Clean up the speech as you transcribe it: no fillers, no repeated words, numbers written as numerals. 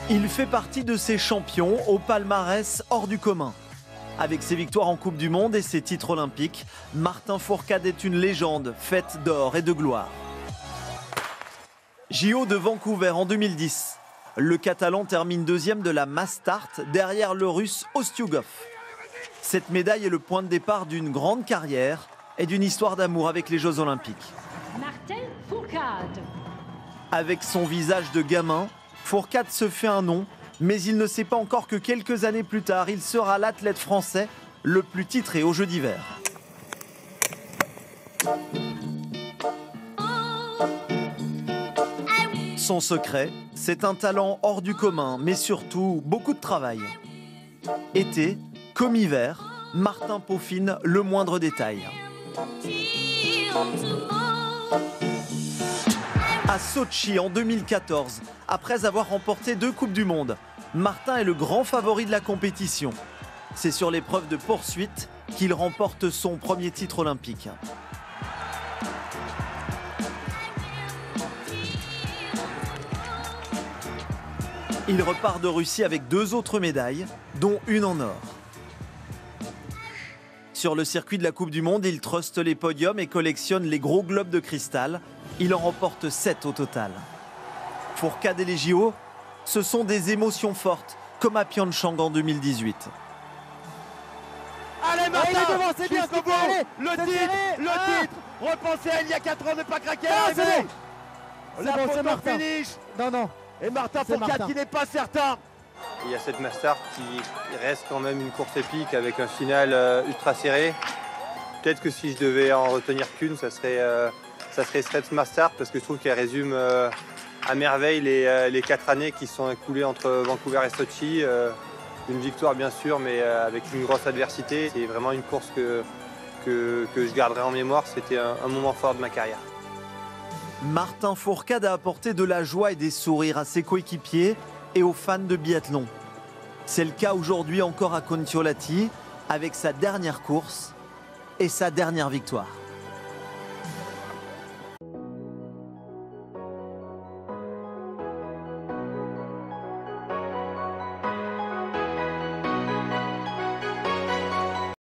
Il fait partie de ces champions au palmarès hors du commun. Avec ses victoires en Coupe du Monde et ses titres olympiques, Martin Fourcade est une légende faite d'or et de gloire. JO de Vancouver en 2010. Le Catalan termine deuxième de la mass start derrière le Russe Ostiugov. Cette médaille est le point de départ d'une grande carrière et d'une histoire d'amour avec les Jeux Olympiques. Martin Fourcade. Avec son visage de gamin, Fourcade se fait un nom, mais il ne sait pas encore que quelques années plus tard, il sera l'athlète français le plus titré aux Jeux d'hiver. Son secret, c'est un talent hors du commun, mais surtout beaucoup de travail. Été, comme hiver, Martin peaufine le moindre détail. À Sotchi en 2014, après avoir remporté 2 Coupes du Monde, Martin est le grand favori de la compétition. C'est sur l'épreuve de poursuite qu'il remporte son premier titre olympique. Il repart de Russie avec 2 autres médailles, dont une en or. Sur le circuit de la Coupe du Monde, il truste les podiums et collectionne les gros globes de cristal. Il en remporte 7 au total. Fourcade et les JO, ce sont des émotions fortes, comme à Pyeongchang en 2018. Allez Martin, il est devant, c'est bien, jusqu'au bout. Le titre, repensez à il y a 4 ans, ne pas craquer à l'arrivée. La photo finish. Non. Et Martin Fourcade qui n'est pas certain. Il y a cette mass start qui reste quand même une course épique avec un final ultra serré. Peut-être que si je devais en retenir qu'une, ça serait cette mass start parce que je trouve qu'elle résume à merveille les 4 années qui se sont écoulées entre Vancouver et Sotchi. Une victoire bien sûr, mais avec une grosse adversité. C'est vraiment une course que je garderai en mémoire. C'était un moment fort de ma carrière. Martin Fourcade a apporté de la joie et des sourires à ses coéquipiers et aux fans de biathlon. C'est le cas aujourd'hui encore à Kontiolahti avec sa dernière course et sa dernière victoire.